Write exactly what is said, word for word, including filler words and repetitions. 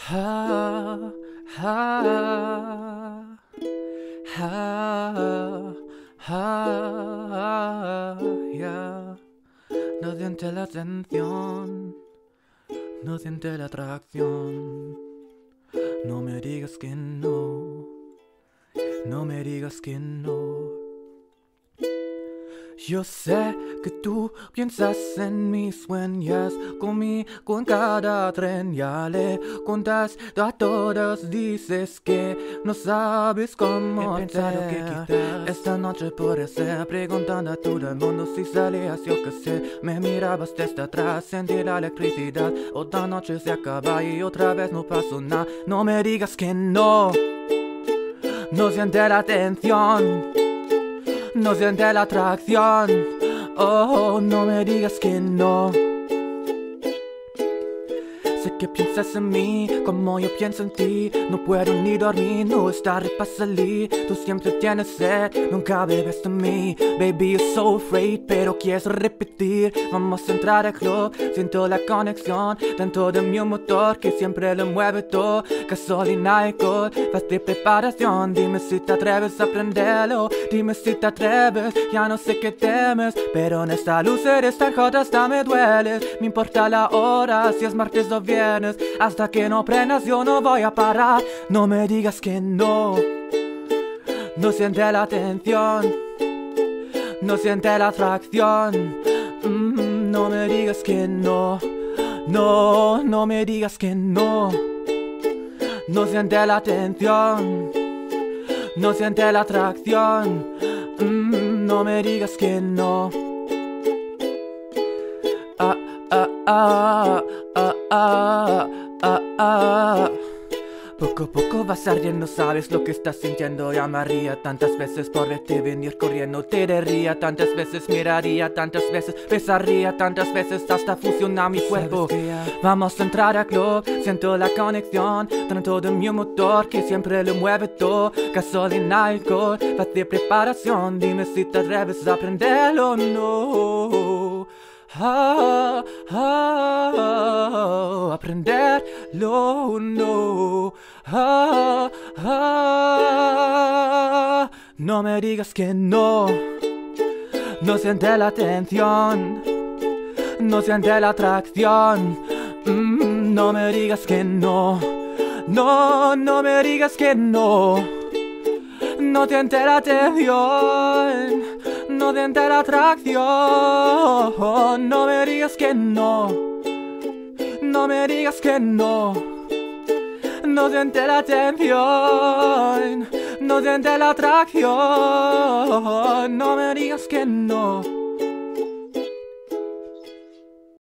Ha, ha, ha, ha, yeah. No siente la atención, no siente la atracción. No me digas que no, no me digas que no. Yo sé que tú piensas en mis sueños, conmigo en cada tren ya le contas a todos, dices que no sabes cómo He pensado hacer. que quizás esta noche por ser preguntando a todo el mundo si salías, yo que sé. Me mirabas desde atrás, sentí la electricidad. Otra noche se acaba y otra vez no pasó nada. No me digas que no, no siente la atención, no siente la atracción. Oh, no me digas que no. Sé que piensas en mí como yo pienso en ti. No puedo ni dormir, no estar para salir. Tú siempre tienes sed, nunca bebes de mí. Baby, you're so afraid, pero quieres repetir. Vamos a entrar al club, siento la conexión dentro de mi motor que siempre lo mueve todo. Gasolina, alcohol, faz de preparación. Dime si te atreves a prenderlo, dime si te atreves. Ya no sé qué temes, pero en esta luz eres tan hot hasta me dueles. Me importa la hora, si es martes o viernes. Hasta que no prendas yo no voy a parar. No me digas que no, no siente la atención, no siente la atracción. mm, No me digas que no, no, no me digas que no. No siente la atención, no siente la atracción. mm, No me digas que no. Ah, ah, ah, ah, ah, ah, ah. Poco a poco vas ardiendo, sabes lo que estás sintiendo. Llamaría tantas veces por verte venir corriendo. Te diría tantas veces, miraría tantas veces, besaría tantas veces hasta fusionar mi cuerpo. Vamos a entrar al club, siento la conexión dentro de mi motor que siempre lo mueve todo. Gasolina, alcohol, faz de preparación. Dime si te atreves a prenderlo o no. Ah, ah, aprenderlo no. Ah, ah, no me digas que no, no siente la atención, no siente la atracción. mm, No me digas que no, no, no me digas que no. No siente la atención, no siente la atracción. No me digas que no, no me digas que no. No siente la atención, no siente la atracción. No me digas que no.